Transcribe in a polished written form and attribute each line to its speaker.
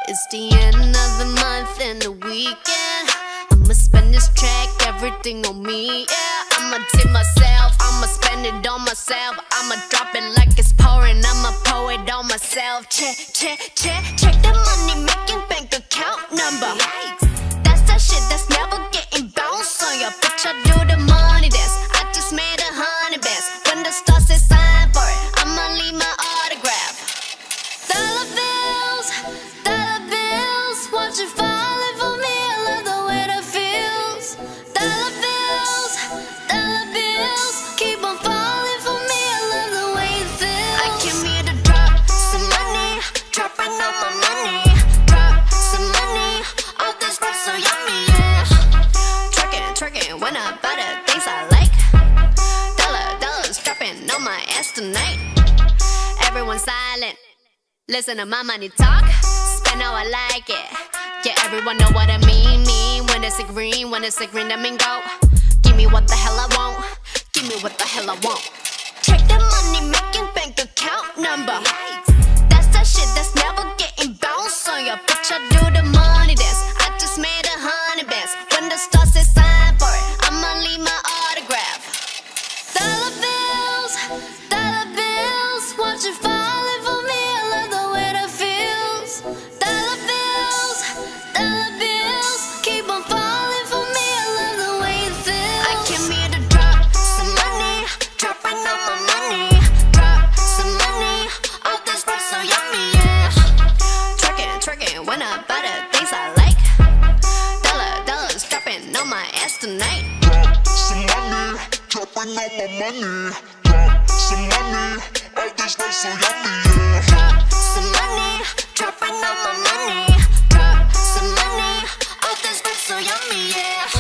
Speaker 1: It's the end of the month and the weekend. I'ma spend this track, everything on me, yeah. I'ma tip myself, I'ma spend it on myself. I'ma drop it like it's pouring, I'ma pour it on myself. Check the money making bank account number. Yikes. That's that shit that's never getting bounced on your bitch. I do the money dance, I just made 100 bands. When the stars say sign for it, I'ma leave my autograph. Dollar bills, watch it falling for me. I love the way that feels. Dollar bills, keep on falling for me. I love the way it feels. I came here to drop some money, dropping all my money. Drop some money, all this stuff so yummy, yeah. Twerking when I buy the things I like. Dollars dropping on my ass tonight. Everyone silent, listen to my money talk. Spend how I like it. Yeah, everyone know what I mean. When it's a green, that mean go. Give me what the hell I want. Give me what the hell I want. Check the money making bank account number. That's that shit that's never getting bounced on your bitch. I do the money dance, I just made 100 bands. When the stars say sign for it, I'ma leave my autograph. Dollar bills, watch it falling for me. I love the way that feels. Dollar bills, keep on falling for me. I love the way it feels. I came here to drop some money, dropping all my money. Drop some money, all this stuff so yummy, yeah. Twerking when I buy the things I like. Dollars dropping on my ass tonight.
Speaker 2: Drop some money, dropping all my money. Drop some money, all this stuff so yummy, yeah.
Speaker 1: Drop some money, dropping all my money. Drop some money, all this stuff so yummy, yeah.